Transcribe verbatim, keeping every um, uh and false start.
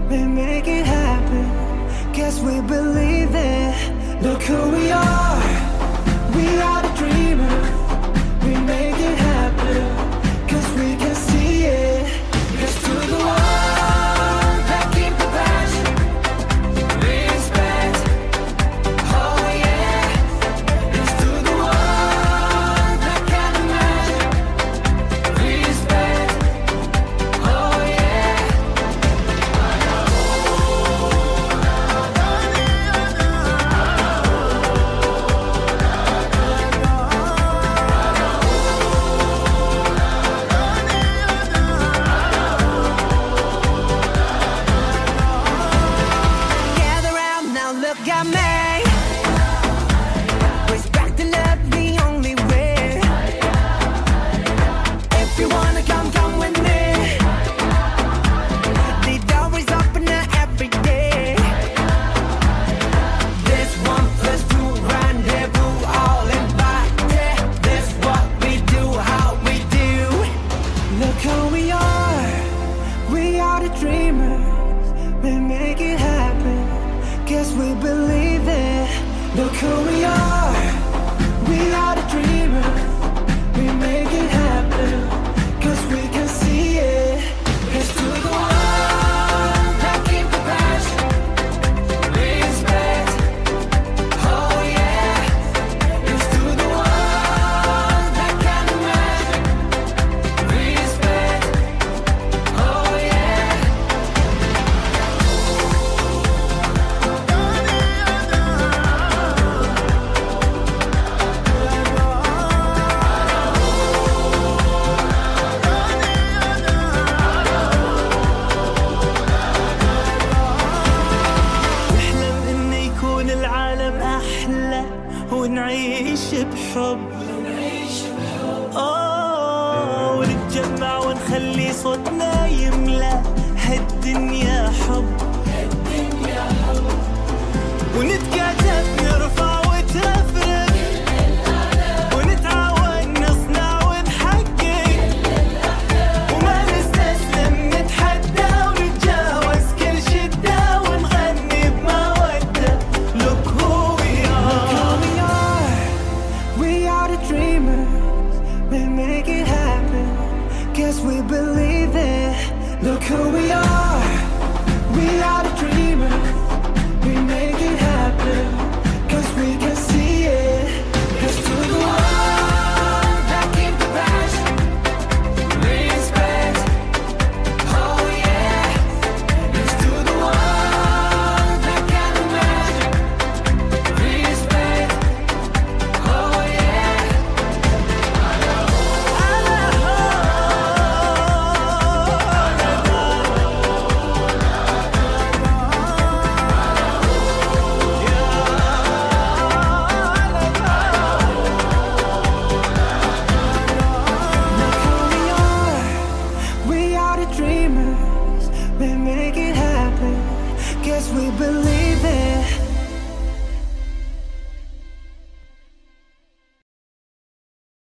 we make it happen. Guess we believe it. Look who we are. We are the dreamers. We make it happen. Cause we can see it. Here's to the ones that keep the passion. Respect. Oh yeah. Here's to the ones that can't imagine. Respect. Oh yeah. Gather round now, look at me. Respect and love the only way. If you wanna come, come with me. The door is open every day. This one plus two rendezvous, all invited. This what we do, how we do. Look who we are. We are the dreamers. We make it happen. Guess we believe it. Look who we are. We are the dreamers. We make it happen. Cause we can see it. Here's to the ones that keep the passion. Respect. Oh yeah. Here's to the ones that can't imagine. Respect. Oh yeah. نحلم إن يكون العالم أحلى ونعيش بحب. آه ونتجمع ونخلي صوتنا يملى هالدنيا حب.